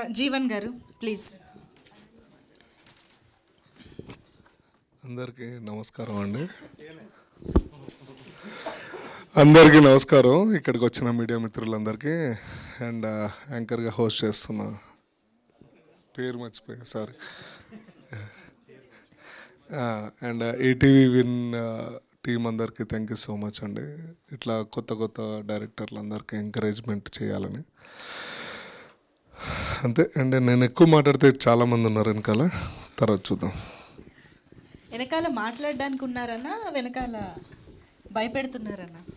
జీవన్ గారు ప్లీజ్. అందరికీ నమస్కారం అండి. అందరికీ నమస్కారం, ఇక్కడికి వచ్చిన మీడియా మిత్రులందరికీ. అండ్ యాంకర్గా హోస్ట్ చేస్తున్న పేరు మర్చిపోయా, sorry. And ETV win team అందరికీ థ్యాంక్ యూ సో మచ్ అండి. ఇట్లా కొత్త కొత్త డైరెక్టర్లు అందరికీ ఎంకరేజ్మెంట్ చేయాలని అంతే. అండ్ నేను ఎక్కువ మాట్లాడితే చాలామంది ఉన్నారు వెనకాల, తర్వాత చూద్దాం. వెనకాల మాట్లాడడానికి ఉన్నారన్నా, వెనకాల భయపెడుతున్నారన్నా?